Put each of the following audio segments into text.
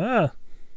Ah.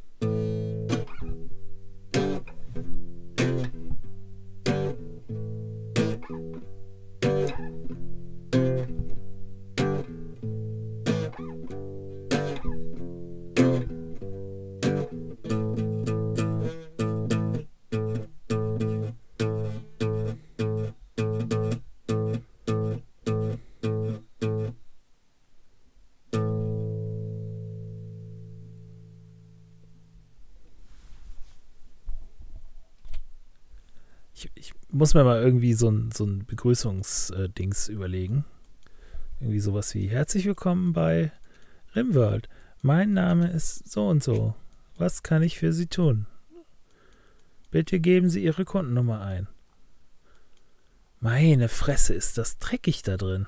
Ich muss mir mal irgendwie so ein Begrüßungsdings überlegen. Irgendwie sowas wie: Herzlich willkommen bei Rimworld. Mein Name ist so und so. Was kann ich für Sie tun? Bitte geben Sie Ihre Kundennummer ein. Meine Fresse, ist das dreckig da drin.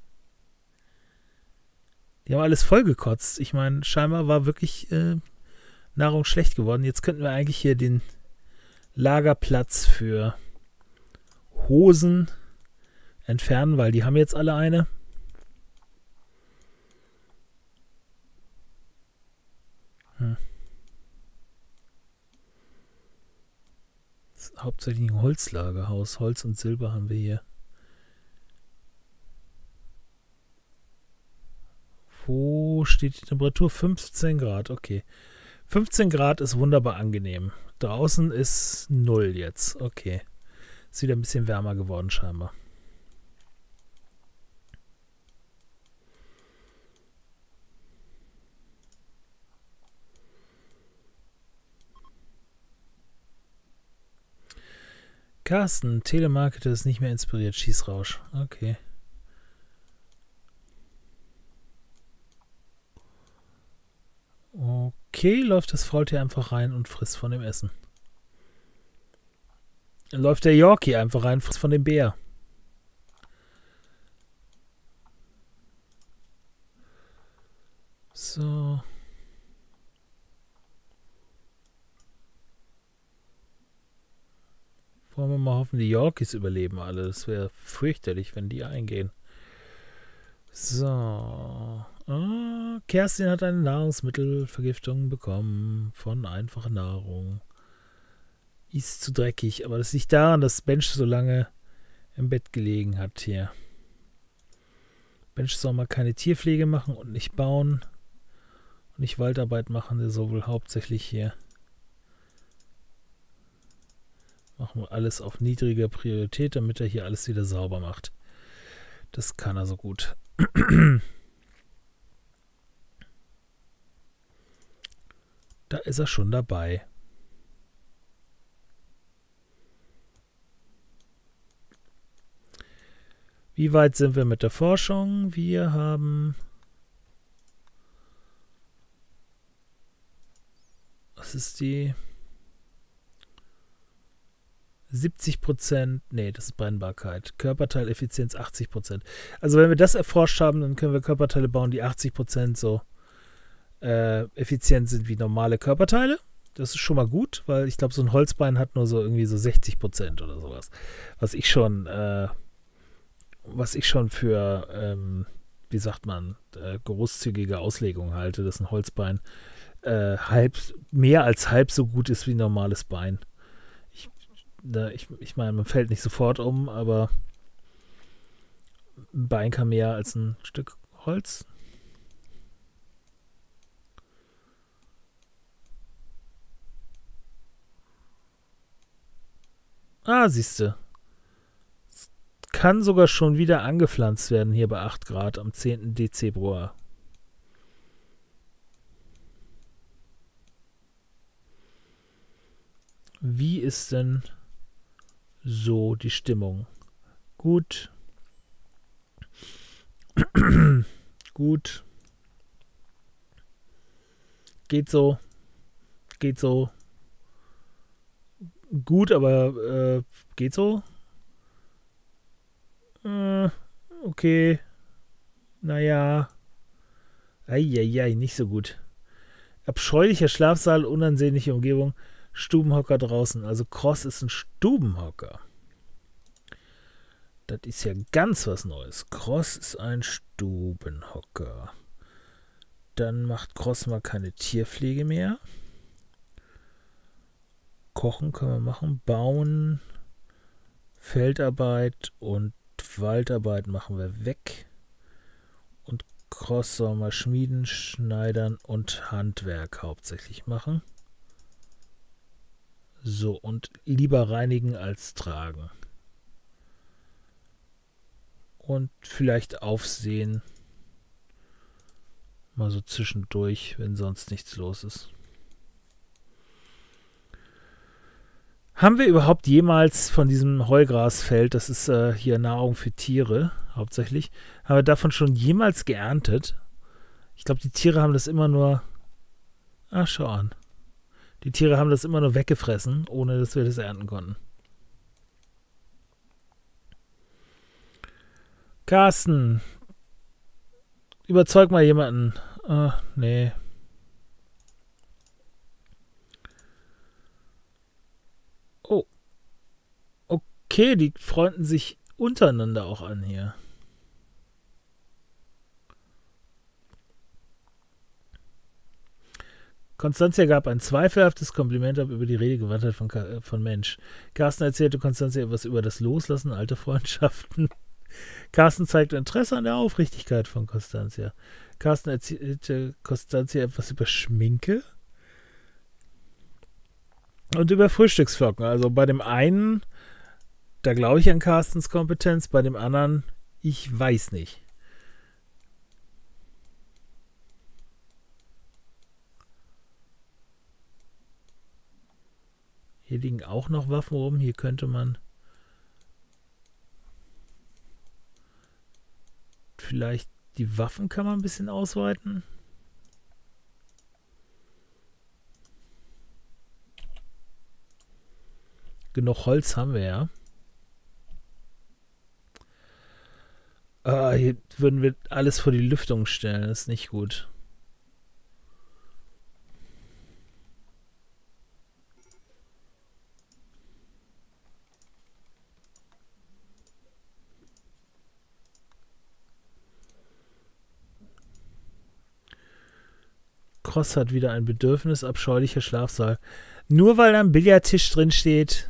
Die haben alles vollgekotzt. Ich meine, scheinbar war wirklich Nahrung schlecht geworden. Jetzt könnten wir eigentlich hier den Lagerplatz für Hosen entfernen, weil die haben jetzt alle eine. Das ist hauptsächlich ein Holzlagerhaus. Holz und Silber haben wir hier. Wo steht die Temperatur? 15 Grad, okay. 15 Grad ist wunderbar angenehm. Draußen ist 0 jetzt, okay. Ist wieder ein bisschen wärmer geworden scheinbar. Carsten, Telemarketer ist nicht mehr inspiriert. Schießrausch, okay. Okay, läuft das Faultier einfach rein und frisst von dem Essen. Dann läuft der Yorkie einfach rein, frisst von dem Bär. So. Wollen wir mal hoffen, die Yorkies überleben alle. Das wäre fürchterlich, wenn die eingehen. So. Kerstin hat eine Nahrungsmittelvergiftung bekommen von einfacher Nahrung. Ist zu dreckig, aber das liegt daran, dass Bench so lange im Bett gelegen hat hier. Bench soll mal keine Tierpflege machen und nicht bauen und nicht Waldarbeit machen. Der soll wohl hauptsächlich hier. Machen wir alles auf niedriger Priorität, damit er hier alles wieder sauber macht. Das kann er so gut. Da ist er schon dabei. Wie weit sind wir mit der Forschung? Wir haben... Was ist die... 70%, nee, das ist Brennbarkeit. Körperteileffizienz 80%. Also wenn wir das erforscht haben, dann können wir Körperteile bauen, die 80% so effizient sind wie normale Körperteile. Das ist schon mal gut, weil ich glaube, so ein Holzbein hat nur so irgendwie so 60% oder sowas. Was ich schon für, wie sagt man, großzügige Auslegung halte, dass ein Holzbein mehr als halb so gut ist wie ein normales Bein. Ich meine, man fällt nicht sofort um, aber ein Bein kann mehr als ein Stück Holz. Ah, siehste. Kann sogar schon wieder angepflanzt werden hier bei 8 Grad am 10. Dezember. Wie ist denn so die Stimmung? Gut. Gut. Geht so. Geht so. Gut, aber geht so. Okay. Naja. Eieiei, nicht so gut. Abscheulicher Schlafsaal, unansehnliche Umgebung, Stubenhocker draußen. Also Cross ist ein Stubenhocker. Das ist ja ganz was Neues. Cross ist ein Stubenhocker. Dann macht Cross mal keine Tierpflege mehr. Kochen können wir machen. Bauen, Feldarbeit und Waldarbeit machen wir weg. Und Cross soll mal Schmieden, Schneidern und Handwerk hauptsächlich machen. So, und lieber reinigen als tragen. Und vielleicht aufsehen. Mal so zwischendurch, wenn sonst nichts los ist. Haben wir überhaupt jemals von diesem Heugrasfeld, das ist hier Nahrung für Tiere hauptsächlich, haben wir davon schon jemals geerntet? Ich glaube, die Tiere haben das immer nur... Ach, schau an. Die Tiere haben das immer nur weggefressen, ohne dass wir das ernten konnten. Carsten, überzeug mal jemanden. Nee. Oh. Okay, die freunden sich untereinander auch an hier. Constantia gab ein zweifelhaftes Kompliment ab über die Redegewandtheit von Mensch. Carsten erzählte Constantia etwas über das Loslassen alter Freundschaften. Carsten zeigte Interesse an der Aufrichtigkeit von Constantia. Carsten erzählte Constantia etwas über Schminke und über Frühstücksflocken. Also bei dem einen, da glaube ich an Carstens Kompetenz, bei dem anderen, ich weiß nicht. Hier liegen auch noch Waffen rum. Hier könnte man vielleicht die Waffenkammer ein bisschen ausweiten. Genug Holz haben wir ja. Hier würden wir alles vor die Lüftung stellen. Das ist nicht gut. Cross hat wieder ein Bedürfnis, abscheulicher Schlafsaal. Nur weil da ein Billardtisch drin steht.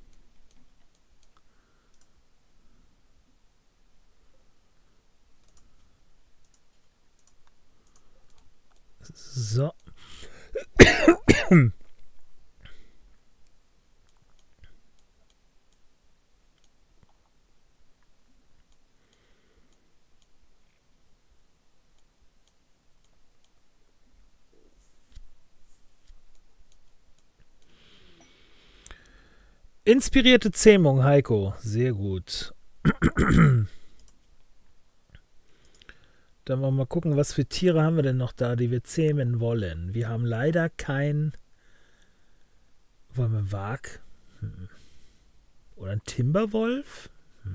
So. Inspirierte Zähmung, Heiko. Sehr gut. Dann wollen wir mal gucken, was für Tiere haben wir denn noch da, die wir zähmen wollen. Wir haben leider kein... Wollen wir Wag? Oder ein Timberwolf?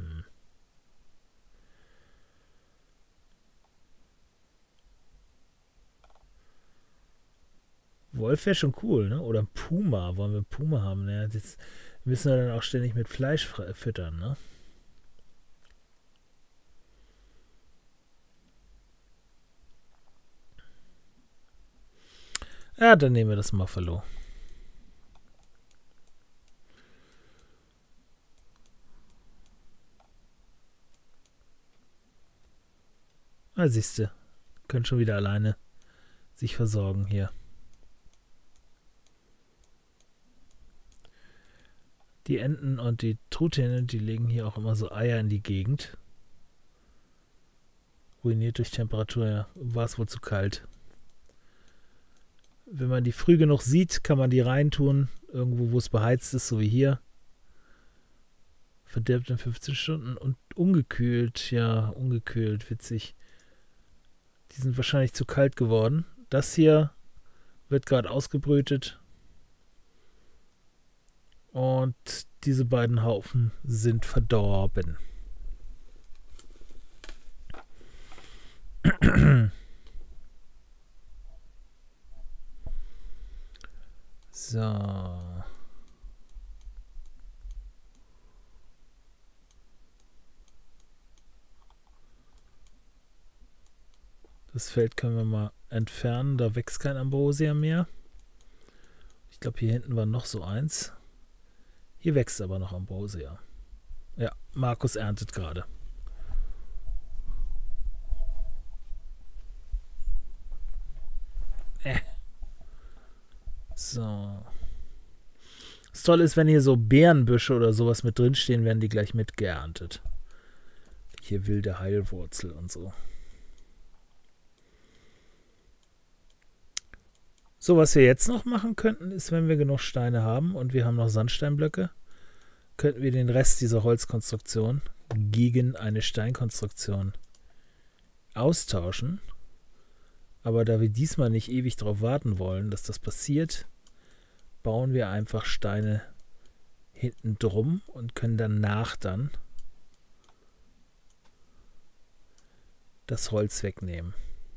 Wolf wäre schon cool, ne? Oder ein Puma. Wollen wir einen Puma haben? Ne? Jetzt müssen wir dann auch ständig mit Fleisch füttern, ne? Ja, dann nehmen wir das Muffalo. Ah, siehst du. Können schon wieder alleine sich versorgen hier. Die Enten und die Truthähne, die legen hier auch immer so Eier in die Gegend. Ruiniert durch Temperatur, ja. War es wohl zu kalt. Wenn man die früh genug sieht, kann man die reintun. Irgendwo, wo es beheizt ist, so wie hier. Verdirbt in 15 Stunden. Und ungekühlt, ja, ungekühlt, witzig. Die sind wahrscheinlich zu kalt geworden. Das hier wird gerade ausgebrütet. Und diese beiden Haufen sind verdorben. So. Das Feld können wir mal entfernen. Da wächst kein Ambrosia mehr. Ich glaube, hier hinten war noch so eins. Hier wächst aber noch Ambrosia. Ja, Markus erntet gerade. So. Das Tolle ist, wenn hier so Beerenbüsche oder sowas mit drinstehen, werden die gleich mitgeerntet. Hier wilde Heilwurzel und so. So, was wir jetzt noch machen könnten, ist, wenn wir genug Steine haben und wir haben noch Sandsteinblöcke, könnten wir den Rest dieser Holzkonstruktion gegen eine Steinkonstruktion austauschen. Aber da wir diesmal nicht ewig darauf warten wollen, dass das passiert, bauen wir einfach Steine hinten drum und können danach dann das Holz wegnehmen.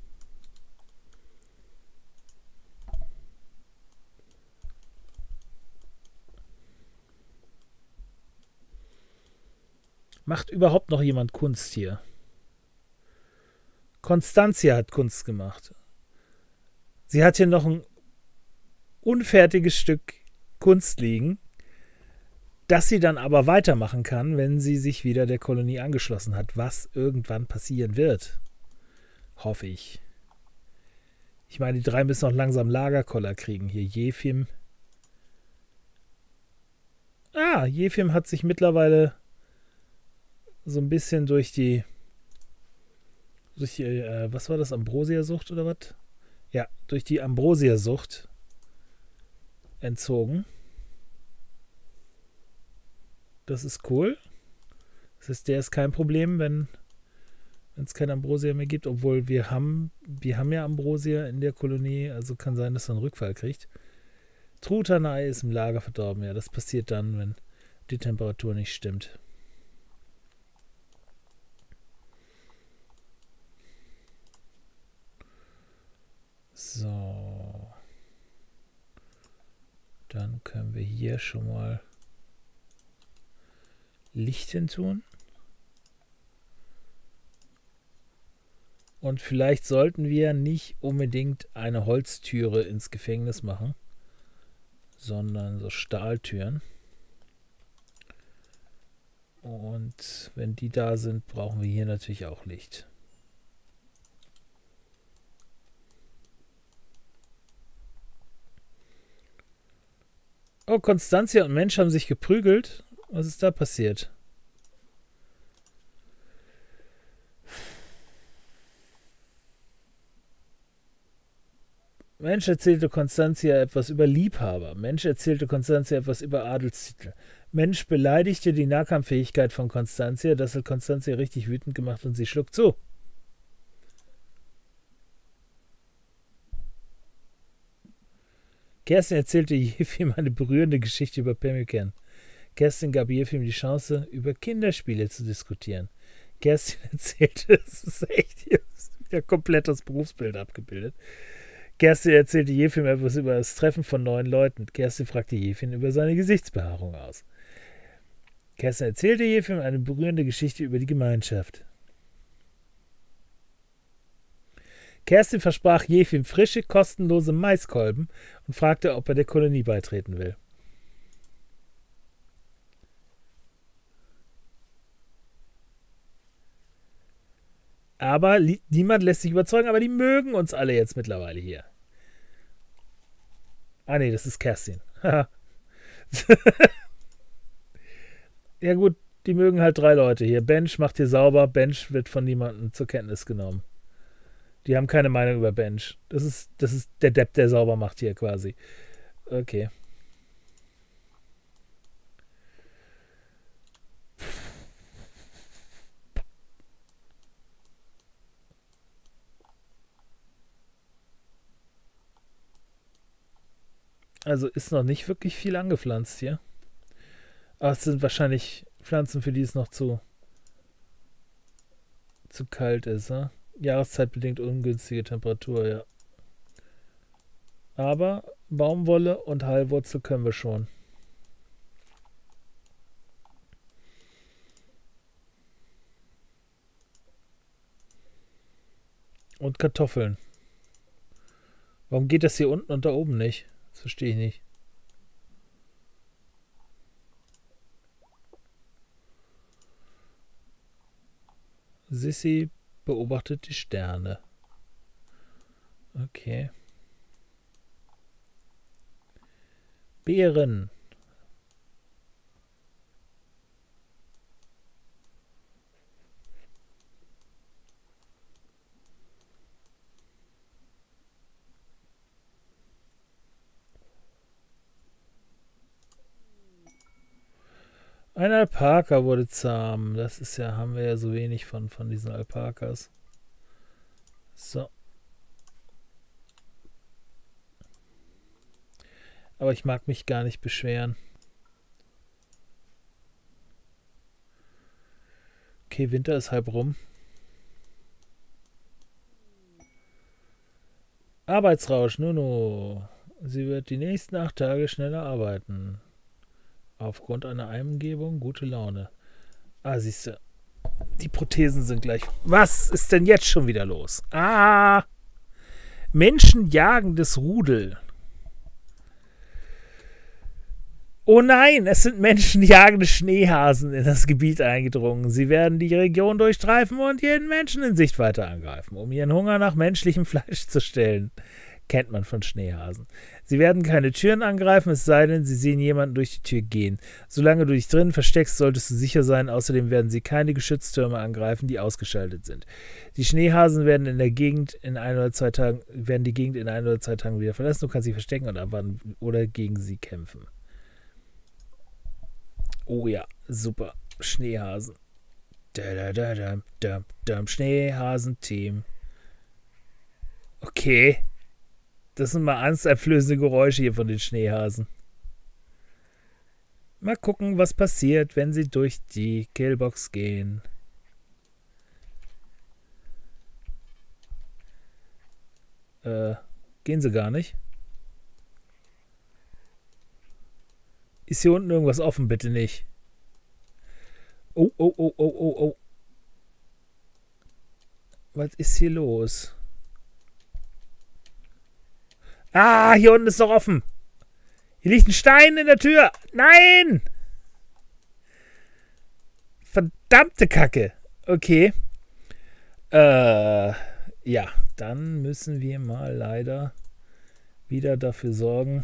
Macht überhaupt noch jemand Kunst hier? Constantia hat Kunst gemacht. Sie hat hier noch ein unfertiges Stück Kunst liegen, das sie dann aber weitermachen kann, wenn sie sich wieder der Kolonie angeschlossen hat, was irgendwann passieren wird. Hoffe ich. Ich meine, die drei müssen noch langsam Lagerkoller kriegen. Hier Jefim. Jefim hat sich mittlerweile so ein bisschen durch die was war das, Ambrosia-Sucht oder was? Ja, durch die Ambrosia-Sucht entzogen. Das ist cool. Das heißt, der ist kein Problem, wenn es kein Ambrosia mehr gibt, obwohl wir haben ja Ambrosia in der Kolonie, also kann sein, dass er einen Rückfall kriegt. Trutanei ist im Lager verdorben, ja, das passiert dann, wenn die Temperatur nicht stimmt. So. Dann können wir hier schon mal Licht hin tun. Und vielleicht sollten wir nicht unbedingt eine Holztüre ins Gefängnis machen, sondern so Stahltüren. Und wenn die da sind, brauchen wir hier natürlich auch Licht. Oh, Constantia und Mensch haben sich geprügelt. Was ist da passiert? Mensch erzählte Constantia etwas über Liebhaber. Mensch erzählte Constantia etwas über Adelstitel. Mensch beleidigte die Nahkampffähigkeit von Constantia. Das hat Constantia richtig wütend gemacht und sie schluckt zu. Kerstin erzählte Jefim eine berührende Geschichte über Pemmican. Kerstin gab Jefim die Chance, über Kinderspiele zu diskutieren. Kerstin erzählte, das ist echt ja komplett das Berufsbild abgebildet. Kerstin erzählte Jefim etwas über das Treffen von neuen Leuten. Kerstin fragte Jefim über seine Gesichtsbehaarung aus. Kerstin erzählte Jefim eine berührende Geschichte über die Gemeinschaft. Kerstin versprach Jefim frische, kostenlose Maiskolben und fragte, ob er der Kolonie beitreten will. Aber niemand lässt sich überzeugen, aber die mögen uns alle jetzt mittlerweile hier. Ah nee, das ist Kerstin. Ja gut, die mögen halt 3 Leute hier. Bench macht hier sauber, Bench wird von niemandem zur Kenntnis genommen. Die haben keine Meinung über Bench. Das ist der Depp, der sauber macht hier quasi. Okay. Also ist noch nicht wirklich viel angepflanzt hier. Aber es sind wahrscheinlich Pflanzen, für die es noch zu kalt ist. Ne? Jahreszeitbedingt ungünstige Temperatur, ja. Aber Baumwolle und Heilwurzel können wir schon. Und Kartoffeln. Warum geht das hier unten und da oben nicht? Das verstehe ich nicht. Sissy beobachtet die Sterne. Okay. Beeren. Ein Alpaka wurde zahm. Das ist ja, haben wir ja so wenig von diesen Alpakas. So. Aber ich mag mich gar nicht beschweren. Okay, Winter ist halb rum. Arbeitsrausch, Nuno. Sie wird die nächsten 8 Tage schneller arbeiten. Aufgrund einer Eingebung, gute Laune. Ah, siehst du. Die Prothesen sind gleich. Was ist denn jetzt schon wieder los? Ah! Menschenjagendes Rudel. Oh nein, es sind menschenjagende Schneehasen in das Gebiet eingedrungen. Sie werden die Region durchstreifen und jeden Menschen in Sichtweite angreifen, um ihren Hunger nach menschlichem Fleisch zu stillen. Kennt man von Schneehasen. Sie werden keine Türen angreifen, es sei denn, sie sehen jemanden durch die Tür gehen. Solange du dich drinnen versteckst, solltest du sicher sein. Außerdem werden sie keine Geschütztürme angreifen, die ausgeschaltet sind. Die Schneehasen werden die Gegend in 1 oder 2 Tagen wieder verlassen. Du kannst sie verstecken und abwarten oder gegen sie kämpfen. Oh ja, super. Schneehasen. Schneehasen-Team. Okay. Das sind mal angsteinflößende Geräusche hier von den Schneehasen. Mal gucken, was passiert, wenn sie durch die Killbox gehen. Gehen sie gar nicht? Ist hier unten irgendwas offen? Bitte nicht. Oh, oh, oh, oh, oh, oh. Was ist hier los? Ah, hier unten ist doch offen. Hier liegt ein Stein in der Tür. Nein! Verdammte Kacke. Okay. Ja, dann müssen wir mal leider wieder dafür sorgen.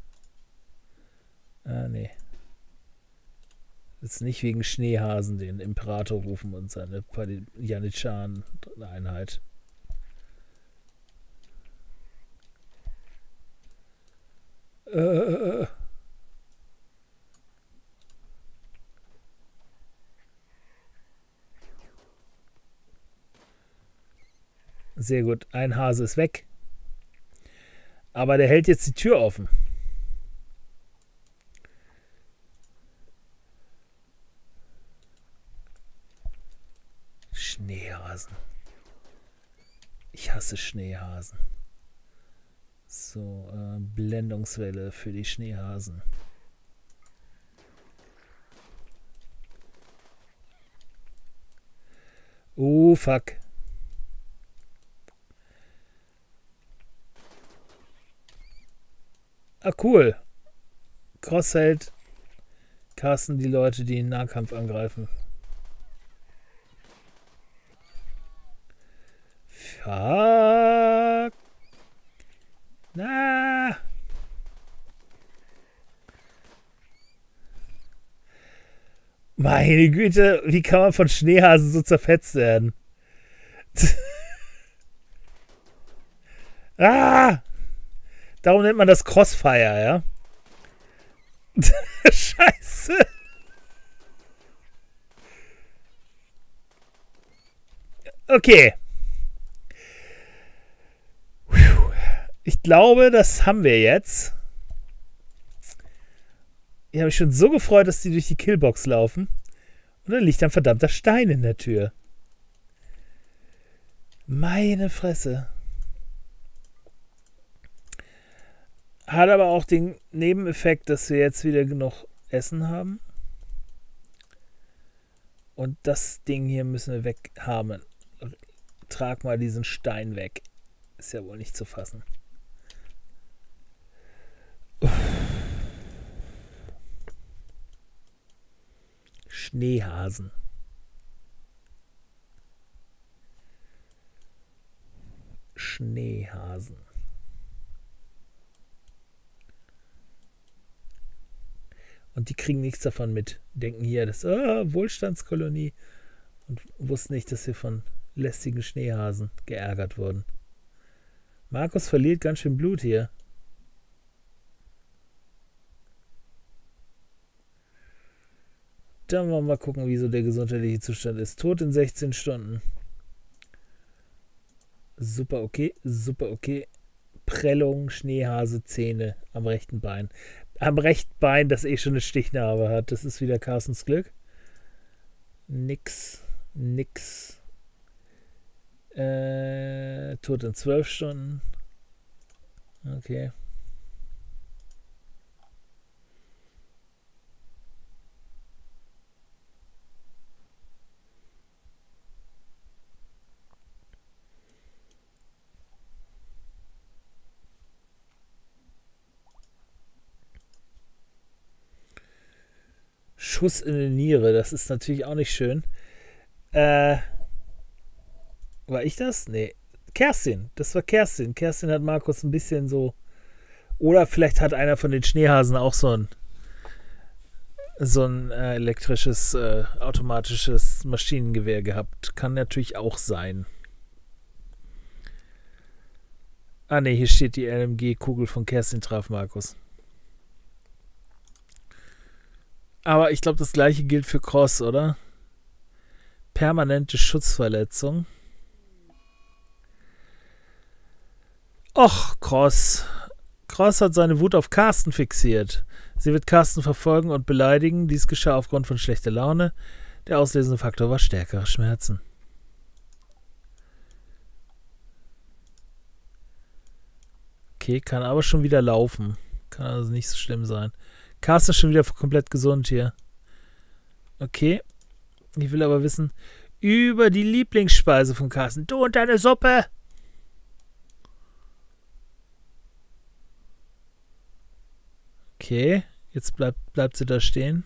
Nee. Das ist nicht wegen Schneehasen den Imperator rufen und seine Janitscharen-Einheit. Sehr gut. Ein Hase ist weg. Aber der hält jetzt die Tür offen. Schneehasen. Ich hasse Schneehasen. So, Blendungswelle für die Schneehasen. Oh, fuck. Ah, cool. Crossheld casten die Leute, die in Nahkampf angreifen. Fuck. Na. Meine Güte, wie kann man von Schneehasen so zerfetzt werden? Ah! Darum nennt man das Crossfire, ja? Scheiße. Okay. Ich glaube, das haben wir jetzt. Ich habe mich schon so gefreut, dass die durch die Killbox laufen. Und dann liegt ein verdammter Stein in der Tür. Meine Fresse. Hat aber auch den Nebeneffekt, dass wir jetzt wieder genug Essen haben. Und das Ding hier müssen wir weg haben. Trag mal diesen Stein weg. Ist ja wohl nicht zu fassen. Schneehasen. Schneehasen. Und die kriegen nichts davon mit. Denken hier, das ist Wohlstandskolonie. Und wussten nicht, dass wir von lästigen Schneehasen geärgert wurden. Markus verliert ganz schön Blut hier. Dann wollen wir mal gucken, wie so der gesundheitliche Zustand ist. Tot in 16 Stunden. Super okay, super okay. Prellung, Schneehase, Zähne am rechten Bein. Am rechten Bein, das eh schon eine Stichnarbe hat. Das ist wieder Carstens Glück. Nix. Tot in 12 Stunden. Okay. Schuss in die Niere, das ist natürlich auch nicht schön. War ich das? Nee. Kerstin, das war Kerstin. Kerstin hat Markus ein bisschen so. Oder vielleicht hat einer von den Schneehasen auch so ein elektrisches, automatisches Maschinengewehr gehabt. Kann natürlich auch sein. Ah ne, hier steht die LMG-Kugel von Kerstin traf Markus. Aber ich glaube, das gleiche gilt für Cross, oder? Permanente Schutzverletzung. Och, Cross. Cross hat seine Wut auf Carsten fixiert. Sie wird Carsten verfolgen und beleidigen. Dies geschah aufgrund von schlechter Laune. Der auslösende Faktor war stärkere Schmerzen. Okay, kann aber schon wieder laufen. Kann also nicht so schlimm sein. Carsten ist schon wieder komplett gesund hier. Okay. Ich will aber wissen, über die Lieblingsspeise von Carsten. Du und deine Suppe! Okay, jetzt bleibt sie da stehen.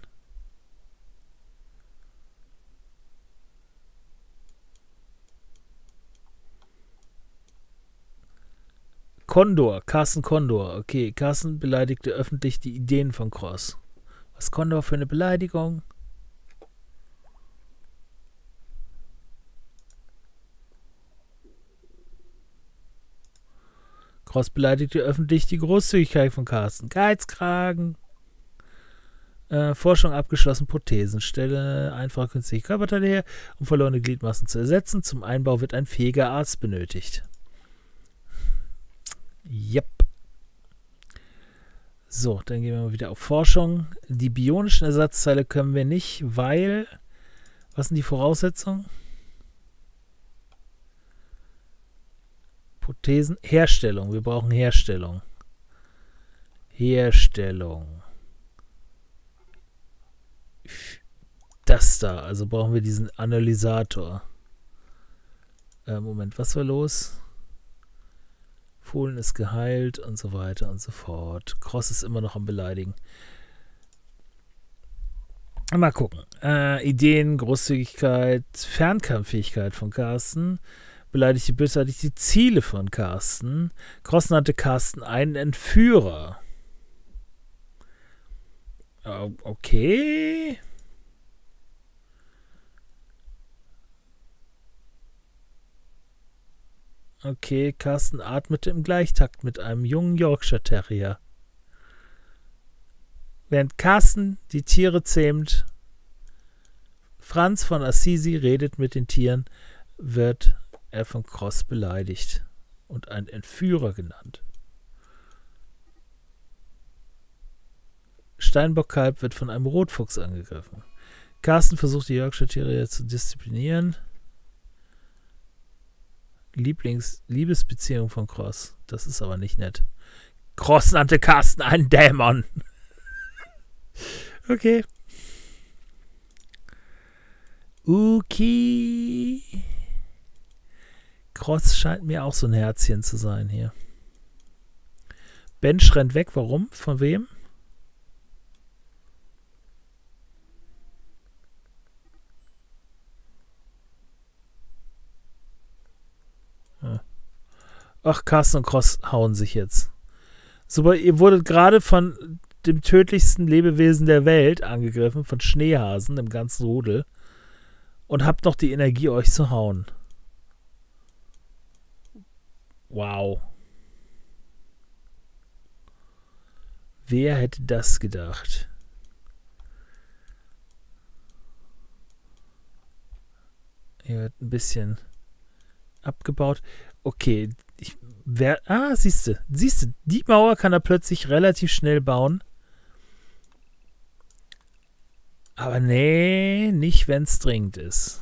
Kondor, Carsten Kondor. Okay, Carsten beleidigte öffentlich die Ideen von Cross. Was Kondor für eine Beleidigung? Cross beleidigte öffentlich die Großzügigkeit von Carsten. Geizkragen. Forschung abgeschlossen, Prothesen. Stelle einfache künstliche Körperteile her, um verlorene Gliedmaßen zu ersetzen. Zum Einbau wird ein fähiger Arzt benötigt. Yep. So, dann gehen wir mal wieder auf Forschung. Die bionischen Ersatzteile können wir nicht, weil... Was sind die Voraussetzungen? Prothesen. Herstellung. Wir brauchen Herstellung. Herstellung. Das da. Also brauchen wir diesen Analysator. Moment, was war los? Fohlen ist geheilt und so weiter und so fort. Cross ist immer noch am Beleidigen. Mal gucken. Ideen, Großzügigkeit, Fernkampffähigkeit von Carsten. Beleidigte bösartig die Ziele von Carsten. Cross nannte Carsten einen Entführer. Okay. Okay, Carsten atmete im Gleichtakt mit einem jungen Yorkshire Terrier. Während Carsten die Tiere zähmt, Franz von Assisi redet mit den Tieren, wird er von Cross beleidigt und ein Entführer genannt. Steinbockkalb wird von einem Rotfuchs angegriffen. Carsten versucht die Yorkshire Terrier zu disziplinieren. Liebesbeziehung von Cross. Das ist aber nicht nett. Cross nannte Carsten einen Dämon. Okay. Okay. Cross scheint mir auch so ein Herzchen zu sein hier. Bench rennt weg. Warum? Von wem? Ach, Carsten und Cross hauen sich jetzt. Super, ihr wurdet gerade von dem tödlichsten Lebewesen der Welt angegriffen, von Schneehasen im ganzen Rudel. Und habt noch die Energie, euch zu hauen. Wow. Wer hätte das gedacht? Hier wird ein bisschen abgebaut. Okay, siehst du, die Mauer kann er plötzlich relativ schnell bauen. Aber nee, nicht, wenn es dringend ist.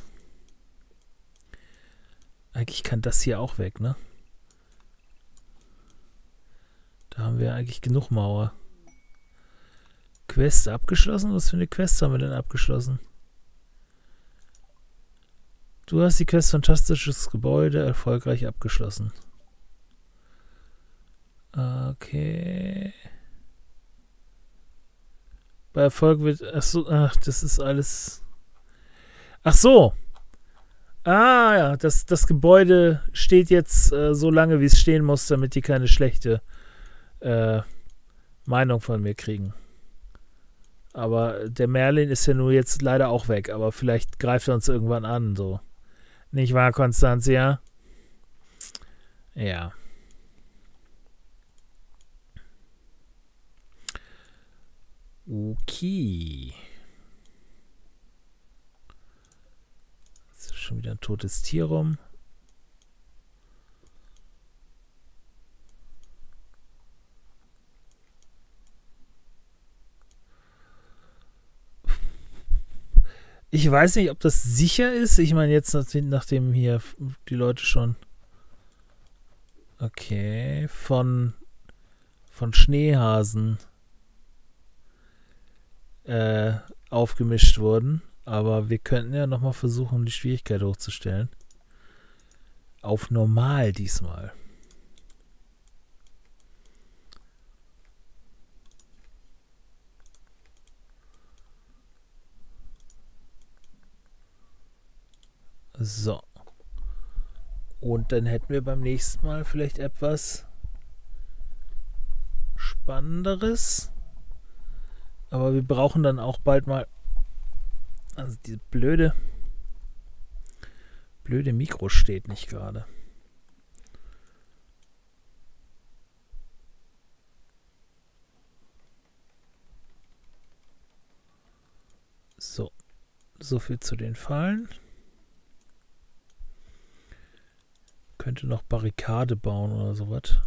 Eigentlich kann das hier auch weg, ne? Da haben wir eigentlich genug Mauer. Quest abgeschlossen? Was für eine Quest haben wir denn abgeschlossen? Du hast die Quest Fantastisches Gebäude erfolgreich abgeschlossen. Okay. Bei Erfolg wird... Ach, das ist alles... Ach so. Ah, ja, das Gebäude steht jetzt so lange, wie es stehen muss, damit die keine schlechte Meinung von mir kriegen. Aber der Merlin ist ja nur jetzt leider auch weg, aber vielleicht greift er uns irgendwann an, so. Nicht wahr, Konstanzia? Ja. Okay. Jetzt ist schon wieder ein totes Tier rum. Ich weiß nicht, ob das sicher ist. Ich meine, jetzt nachdem hier die Leute schon von Schneehasen aufgemischt wurden. Aber wir könnten ja nochmal versuchen, die Schwierigkeit hochzustellen. Auf normal diesmal. So. Und dann hätten wir beim nächsten Mal vielleicht etwas Spannenderes. Aber wir brauchen dann auch bald mal... Also diese blöde Mikro steht nicht gerade. So viel zu den Fallen. Könnte noch Barrikade bauen oder sowas.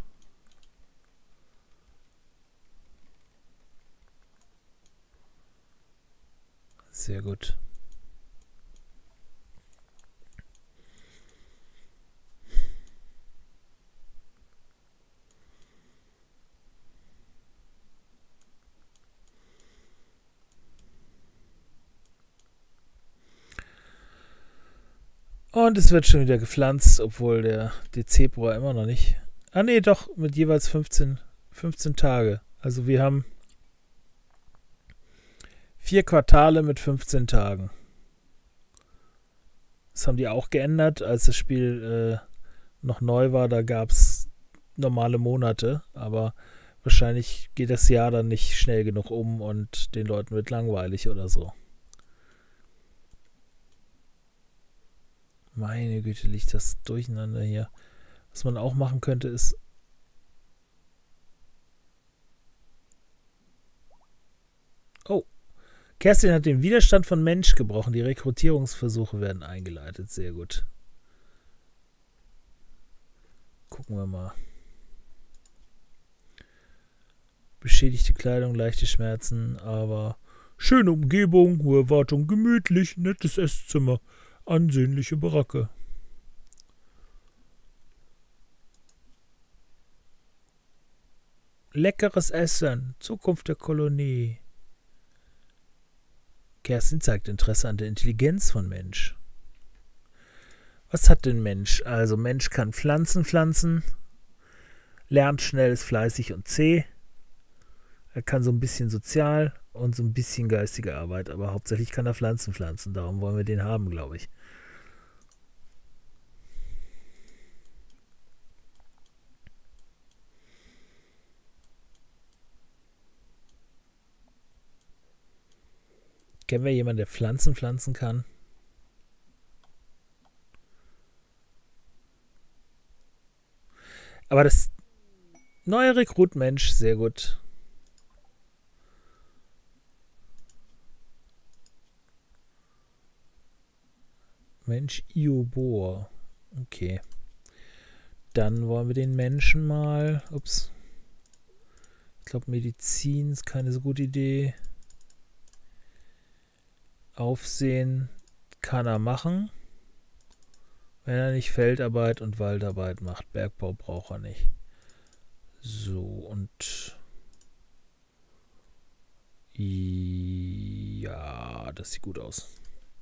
Sehr gut. Und es wird schon wieder gepflanzt, obwohl der Februar immer noch nicht. Ah nee, doch, mit jeweils 15 Tage. Also wir haben 4 Quartale mit 15 Tagen. Das haben die auch geändert, als das Spiel noch neu war. Da gab es normale Monate, aber wahrscheinlich geht das Jahr dann nicht schnell genug um und den Leuten wird langweilig oder so. Meine Güte, liegt das durcheinander hier. Was man auch machen könnte, ist... Oh. Kerstin hat den Widerstand von Mensch gebrochen. Die Rekrutierungsversuche werden eingeleitet. Sehr gut. Gucken wir mal. Beschädigte Kleidung, leichte Schmerzen, aber schöne Umgebung, hohe Erwartung, gemütlich, nettes Esszimmer. Ansehnliche Baracke. Leckeres Essen. Zukunft der Kolonie. Kerstin zeigt Interesse an der Intelligenz von Mensch. Was hat denn Mensch? Also Mensch kann Pflanzen pflanzen, lernt schnell, ist fleißig und zäh. Er kann so ein bisschen sozial und so ein bisschen geistige Arbeit, aber hauptsächlich kann er Pflanzen pflanzen. Darum wollen wir den haben, glaube ich. Kennen wir jemanden, der Pflanzen pflanzen kann? Aber das neue Rekrutmensch, sehr gut. Mensch Iobor. Okay. Dann wollen wir den Menschen mal. Ups. Ich glaube, Medizin ist keine so gute Idee. Aufsehen kann er machen. Wenn er nicht Feldarbeit und Waldarbeit macht. Bergbau braucht er nicht. So, und ja, das sieht gut aus.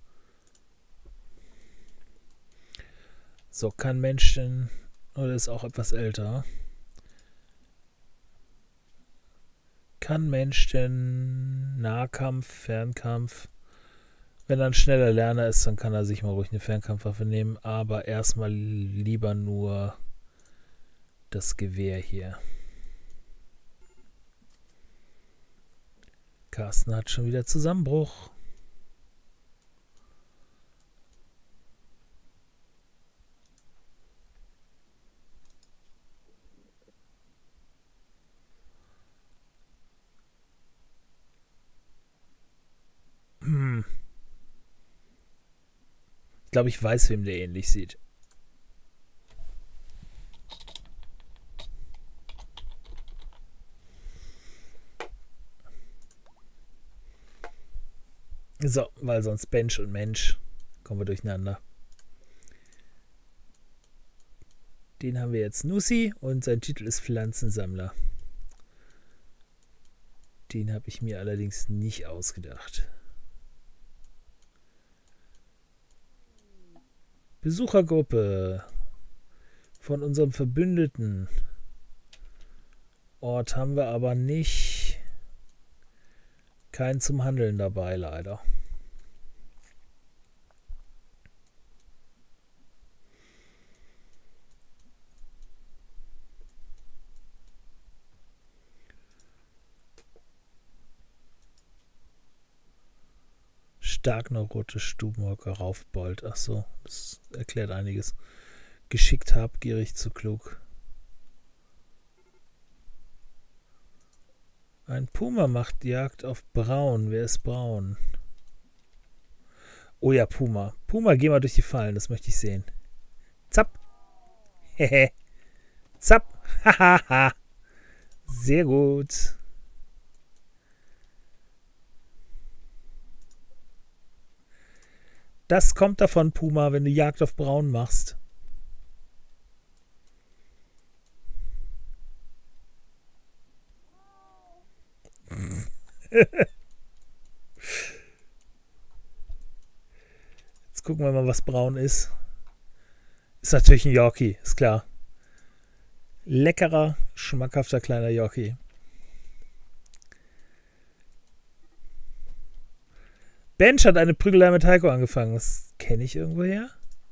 So, kann Mensch denn, oder ist auch etwas älter, kann Mensch denn Nahkampf, Fernkampf? Wenn er ein schneller Lerner ist, dann kann er sich mal ruhig eine Fernkampfwaffe nehmen, aber erstmal lieber nur das Gewehr hier. Carsten hat schon wieder Zusammenbruch. Ich glaube, ich weiß, wem der ähnlich sieht. So, weil sonst Bench und Mensch kommen wir durcheinander. Den haben wir jetzt Nussi und sein Titel ist Pflanzensammler. Den habe ich mir allerdings nicht ausgedacht. Besuchergruppe von unserem Verbündeten. Ort haben wir aber nicht. Keinen zum Handeln dabei, leider. Starkneurote Stubenhocker Raufbold. Ach so, das erklärt einiges. Geschickt, habgierig, zu klug. Ein Puma macht Jagd auf Braun. Wer ist Braun? Oh ja, Puma. Puma, geh mal durch die Fallen, das möchte ich sehen. Zapp. Hehe. Zapp. Hahaha. Sehr gut. Das kommt davon, Puma, wenn du Jagd auf Braun machst. Jetzt gucken wir mal, was Braun ist. Ist natürlich ein Yorkie, ist klar. Leckerer, schmackhafter kleiner Yorkie. Bench hat eine Prügelei mit Heiko angefangen. Das kenne ich irgendwoher.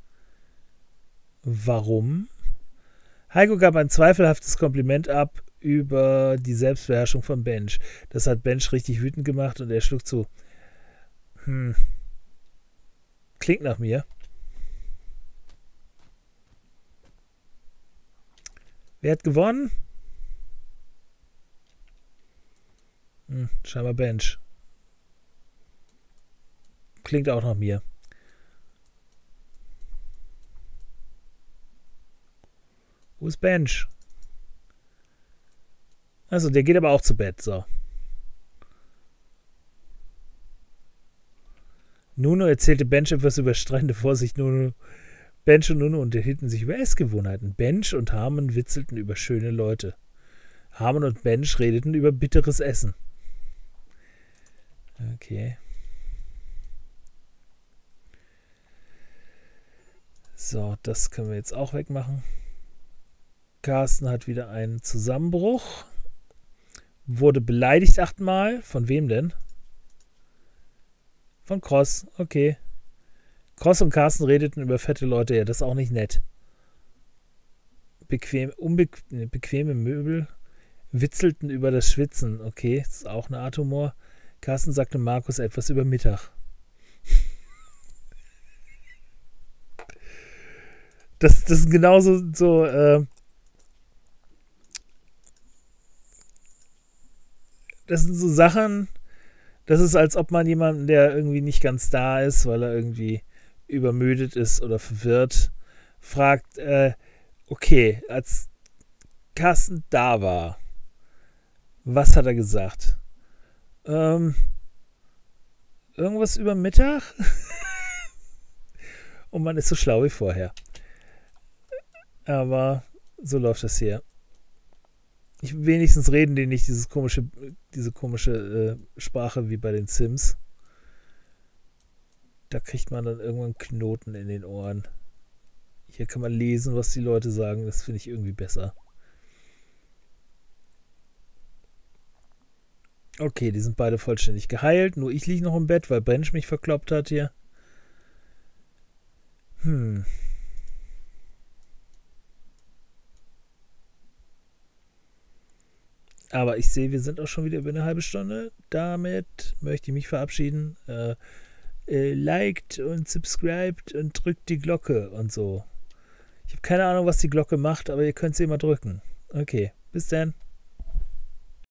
Warum? Heiko gab ein zweifelhaftes Kompliment ab über die Selbstbeherrschung von Bench. Das hat Bench richtig wütend gemacht und er schlug zu. Klingt nach mir. Wer hat gewonnen? Scheinbar Bench. Klingt auch nach mir. Wo ist Bench? Also, der geht aber auch zu Bett. So. Nuno erzählte Bench etwas über Strände. Vorsicht, Nuno. Bench und Nuno unterhielten sich über Essgewohnheiten. Bench und Harmon witzelten über schöne Leute. Harmon und Bench redeten über bitteres Essen. Okay. So, das können wir jetzt auch wegmachen. Carsten hat wieder einen Zusammenbruch. Wurde beleidigt 8-mal. Von wem denn? Von Cross, okay. Cross und Carsten redeten über fette Leute, ja, das ist auch nicht nett. Bequeme Möbel witzelten über das Schwitzen, okay, das ist auch eine Art Humor. Carsten sagte Markus etwas über Mittag. Das ist genauso das sind so Sachen, das ist, als ob man jemanden, der irgendwie nicht ganz da ist, weil er irgendwie übermüdet ist oder verwirrt, fragt, okay, als Carsten da war, was hat er gesagt? Irgendwas über Mittag? Und man ist so schlau wie vorher. Aber so läuft das hier. Wenigstens reden die nicht diese komische Sprache wie bei den Sims. Da kriegt man dann irgendwann Knoten in den Ohren. Hier kann man lesen, was die Leute sagen. Das finde ich irgendwie besser. Okay, die sind beide vollständig geheilt. Nur ich liege noch im Bett, weil Bench mich verkloppt hat hier. Aber ich sehe, wir sind auch schon wieder über eine halbe Stunde. Damit möchte ich mich verabschieden. Liked und subscribed und drückt die Glocke und so. Ich habe keine Ahnung, was die Glocke macht, aber ihr könnt sie immer drücken. Okay, bis dann.